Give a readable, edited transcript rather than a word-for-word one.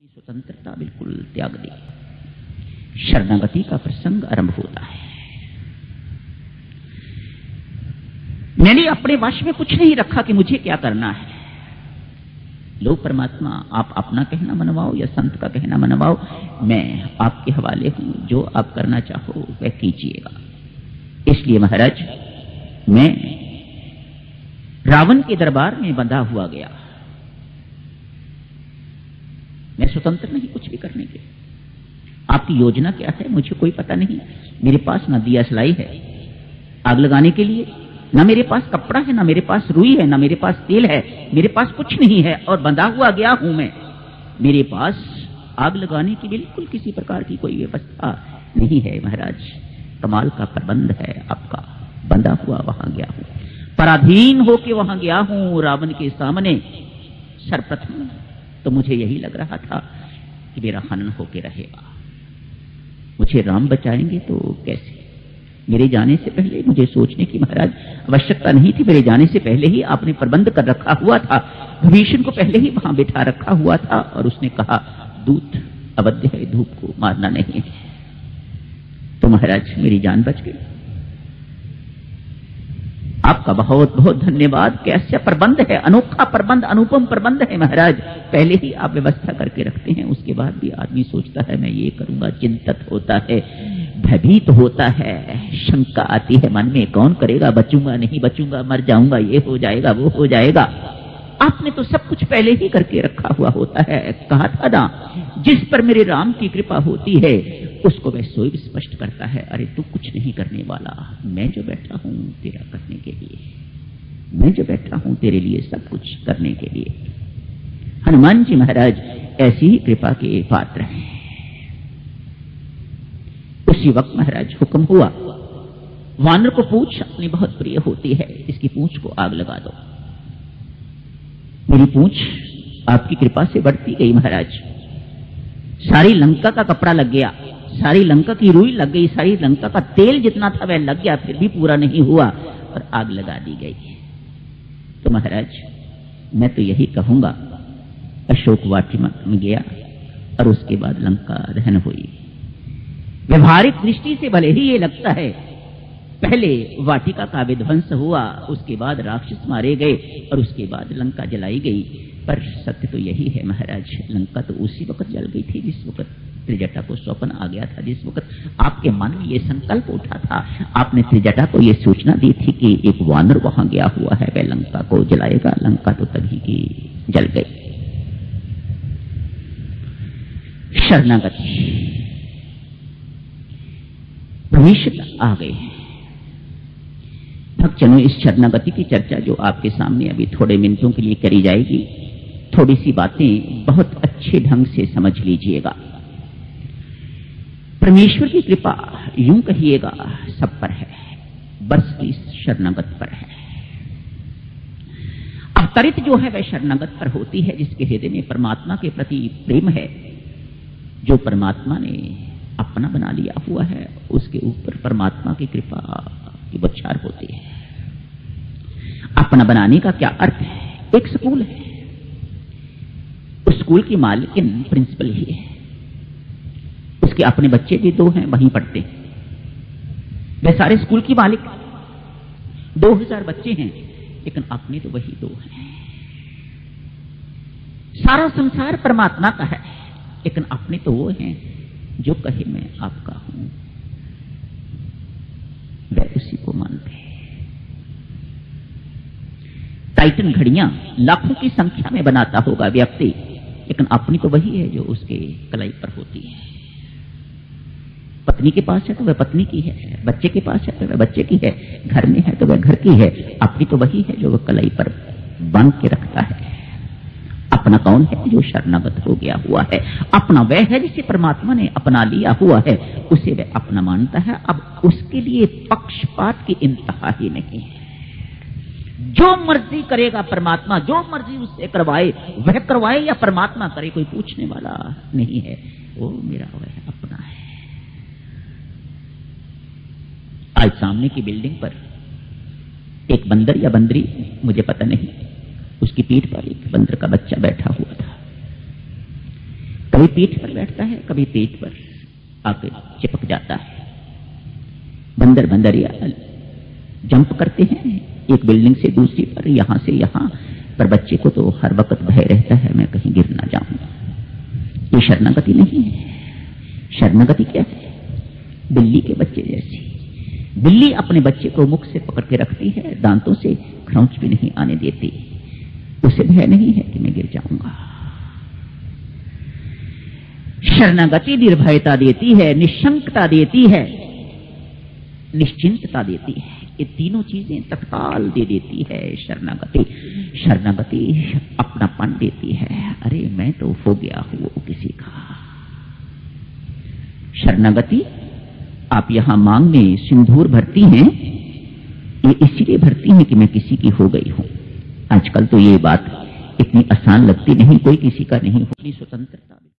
स्वतंत्रता बिल्कुल त्याग दी। शरणागति का प्रसंग आरंभ होता है। मैंने अपने वश में कुछ नहीं रखा कि मुझे क्या करना है। लो परमात्मा, आप अपना कहना मनवाओ या संत का कहना मनवाओ, मैं आपके हवाले हूं, जो आप करना चाहो वह कीजिएगा। इसलिए महाराज, मैं रावण के दरबार में बंधा हुआ गया। मैं स्वतंत्र नहीं कुछ भी करने के। आपकी योजना क्या है मुझे कोई पता नहीं। मेरे पास ना दिया सलाई है आग लगाने के लिए, ना मेरे पास कपड़ा है, ना मेरे पास रुई है, ना मेरे पास तेल है, मेरे पास कुछ नहीं है और बंधा हुआ गया हूं मैं। मेरे पास आग लगाने की बिल्कुल किसी प्रकार की कोई व्यवस्था नहीं है। महाराज, कमाल का प्रबंध है आपका। बंधा हुआ वहां गया हूं, पराधीन होके वहां गया हूं रावण के सामने। सर्वप्रथम तो मुझे यही लग रहा था कि मेरा हनन होके रहेगा। मुझे राम बचाएंगे तो कैसे? मेरे जाने से पहले मुझे सोचने की महाराज आवश्यकता नहीं थी। मेरे जाने से पहले ही आपने प्रबंध कर रखा हुआ था। विभीषण को पहले ही वहां बिठा रखा हुआ था और उसने कहा, दूत अवध्य है, धूप को मारना नहीं है। तो महाराज मेरी जान बच गई। आपका बहुत बहुत धन्यवाद। कैसा प्रबंध है, अनोखा प्रबंध, अनुपम प्रबंध है महाराज। पहले ही आप व्यवस्था करके रखते हैं, उसके बाद भी आदमी सोचता है मैं ये करूंगा, चिंतित होता है, भयभीत होता है, शंका आती है मन में, कौन करेगा, बचूंगा नहीं बचूंगा, मर जाऊंगा, ये हो जाएगा वो हो जाएगा। आपने तो सब कुछ पहले ही करके रखा हुआ होता है। कहा था ना, जिस पर मेरे राम की कृपा होती है उसको वह स्वयं स्पष्ट करता है, अरे तू कुछ नहीं करने वाला, मैं जो बैठा हूं तेरा करने के लिए, मैं जो बैठा हूं तेरे लिए सब कुछ करने के लिए। हनुमान जी महाराज ऐसी ही कृपा के पात्र हैं। उसी वक्त महाराज हुक्म हुआ, वानर को पूंछ अपनी बहुत प्रिय होती है, इसकी पूंछ को आग लगा दो। मेरी पूंछ आपकी कृपा से बढ़ती गई महाराज। सारी लंका का कपड़ा लग गया, सारी लंका की रुई लग गई, सारी लंका का तेल जितना था वह लग गया, फिर भी पूरा नहीं हुआ और आग लगा दी गई। तो महाराज मैं तो यही कहूंगा, अशोक वाटिका में गया और उसके बाद लंका दहन हुई। व्यवहारिक दृष्टि से भले ही ये लगता है पहले वाटिका का विध्वंस हुआ, उसके बाद राक्षस मारे गए और उसके बाद लंका जलाई गई, पर सत्य तो यही है महाराज, लंका तो उसी वक्त जल गई थी जिस वक्त त्रिजटा को स्वप्न आ गया था, जिस वक्त आपके मन में ये संकल्प उठा था। आपने त्रिजटा को ये सूचना दी थी कि एक वानर वहां गया हुआ है, वह लंका को जलाएगा। लंका तो तभी की जल गई। शरणागति भविष्य आ गए। भक्तजनों, इस शरणागति की चर्चा जो आपके सामने अभी थोड़े मिनटों के लिए करी जाएगी, थोड़ी सी बातें बहुत अच्छे ढंग से समझ लीजिएगा। परमेश्वर की कृपा यूं कहिएगा सब पर है, बस इस शरणागत पर है। अवतरित जो है वह शरणागत पर होती है, जिसके हृदय में परमात्मा के प्रति प्रेम है, जो परमात्मा ने अपना बना लिया हुआ है, उसके ऊपर परमात्मा की कृपा की बौछार होती है। अपना बनाने का क्या अर्थ है? एक स्कूल है, उस स्कूल की मालिकिन प्रिंसिपल ही है, उसके अपने बच्चे भी दो हैं, वहीं पढ़ते हैं। वे सारे स्कूल की मालिक, 2000 बच्चे हैं, लेकिन अपने तो वही दो हैं। सारा संसार परमात्मा का है, लेकिन अपने तो वो हैं जो कहे मैं आपका हूं, वह उसी को मानते हैं। टाइटन घड़ियां लाखों की संख्या में बनाता होगा व्यक्ति, लेकिन अपनी तो वही है जो उसके कलाई पर होती है। पत्नी के पास है तो वह पत्नी की है, बच्चे के पास है तो वह बच्चे की है, घर में है तो वह घर की है। अपनी तो वही है जो वह कलाई पर बांध के रखता है। अपना कौन है? जो शरणागत हो गया हुआ है। अपना वह है जिसे परमात्मा ने अपना लिया हुआ है, उसे वह अपना मानता है। अब उसके लिए पक्षपात की इंतहा ही नहीं है। जो मर्जी करेगा परमात्मा, जो मर्जी उससे करवाए वह करवाए या परमात्मा करे, कोई पूछने वाला नहीं है। वो मेरा वह अपना है। आज सामने की बिल्डिंग पर एक बंदर या बंदरी, मुझे पता नहीं, उसकी पीठ पर एक बंदर का बच्चा बैठा हुआ था। कभी पीठ पर बैठता है, कभी पेट पर आके चिपक जाता है। बंदर बंदरिया जंप करते हैं एक बिल्डिंग से दूसरी पर, यहां से यहां, पर बच्चे को तो हर वक्त भय रहता है मैं कहीं गिर ना जाऊंगा। ये शरणागति नहीं है। शरणागति क्या है? बिल्ली के बच्चे जैसी। बिल्ली अपने बच्चे को मुख से पकड़ के रखती है, दांतों से खरोंच भी नहीं आने देती। उसे भय नहीं है कि मैं गिर जाऊंगा। शरणागति निर्भयता देती है, निशंकता देती है, निश्चिंतता देती है। ये तीनों चीजें तत्काल दे देती है शरणागति। शरणागति अपनापन देती है। अरे मैं तो हो गया हूं किसी का। शरणागति आप यहां मांग में सिंदूर भरती हैं, ये इसीलिए भरती हैं कि मैं किसी की हो गई हूं। आजकल तो ये बात इतनी आसान लगती नहीं, कोई किसी का नहीं हो। अपनी स्वतंत्रता